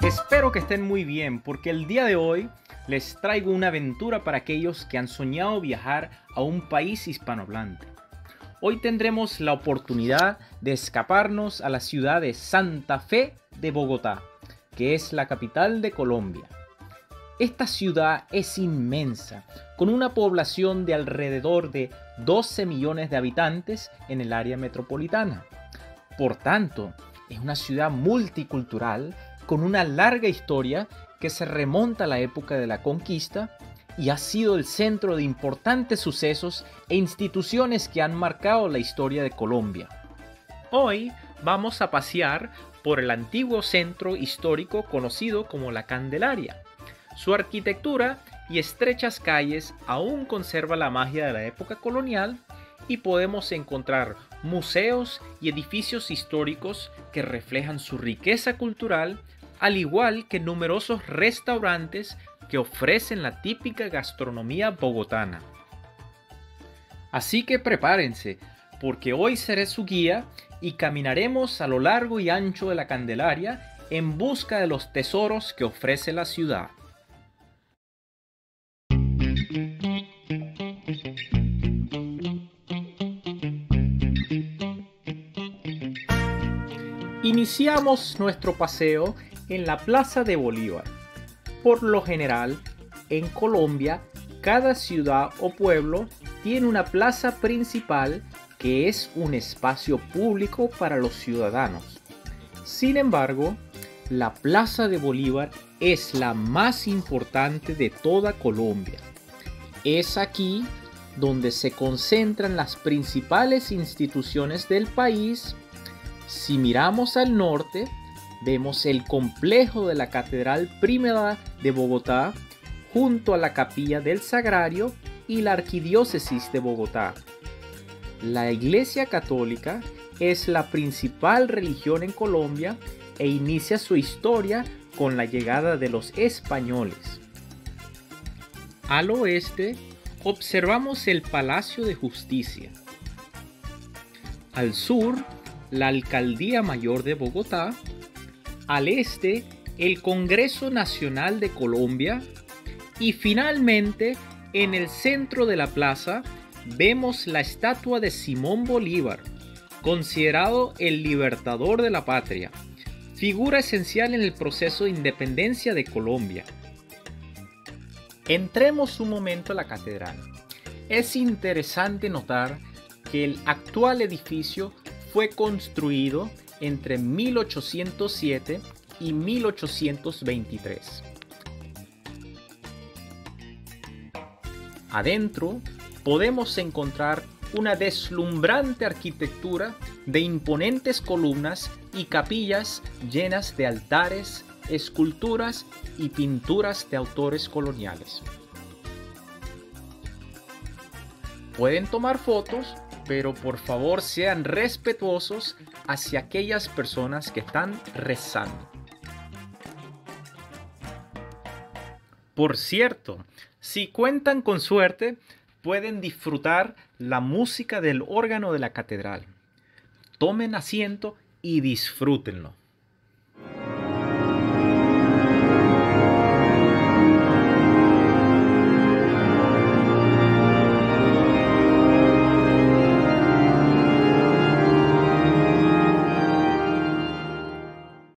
Espero que estén muy bien porque el día de hoy les traigo una aventura para aquellos que han soñado viajar a un país hispanohablante. Hoy tendremos la oportunidad de escaparnos a la ciudad de Santa Fe de Bogotá, que es la capital de Colombia. Esta ciudad es inmensa, con una población de alrededor de 12 millones de habitantes en el área metropolitana. Por tanto, es una ciudad multicultural con una larga historia que se remonta a la época de la conquista y ha sido el centro de importantes sucesos e instituciones que han marcado la historia de Colombia. Hoy vamos a pasear por el antiguo centro histórico conocido como La Candelaria. Su arquitectura y estrechas calles aún conserva la magia de la época colonial y podemos encontrar museos y edificios históricos que reflejan su riqueza cultural, al igual que numerosos restaurantes que ofrecen la típica gastronomía bogotana. Así que prepárense, porque hoy seré su guía y caminaremos a lo largo y ancho de la Candelaria en busca de los tesoros que ofrece la ciudad. Iniciamos nuestro paseo en la Plaza de Bolívar. Por lo general, en Colombia, cada ciudad o pueblo tiene una plaza principal que es un espacio público para los ciudadanos. Sin embargo, la Plaza de Bolívar es la más importante de toda Colombia. Es aquí donde se concentran las principales instituciones del país. Si miramos al norte, vemos el complejo de la Catedral Primera de Bogotá junto a la Capilla del Sagrario y la Arquidiócesis de Bogotá. La Iglesia Católica es la principal religión en Colombia e inicia su historia con la llegada de los españoles. Al oeste, observamos el Palacio de Justicia. Al sur, la Alcaldía Mayor de Bogotá. Al este, el Congreso Nacional de Colombia. Y finalmente, en el centro de la plaza, vemos la estatua de Simón Bolívar, considerado el libertador de la patria, figura esencial en el proceso de independencia de Colombia. Entremos un momento a la catedral. Es interesante notar que el actual edificio fue construido entre 1807 y 1823. Adentro podemos encontrar una deslumbrante arquitectura de imponentes columnas y capillas llenas de altares, esculturas y pinturas de autores coloniales. Pueden tomar fotos, pero por favor sean respetuosos hacia aquellas personas que están rezando. Por cierto, si cuentan con suerte, pueden disfrutar la música del órgano de la catedral. Tomen asiento y disfrútenlo.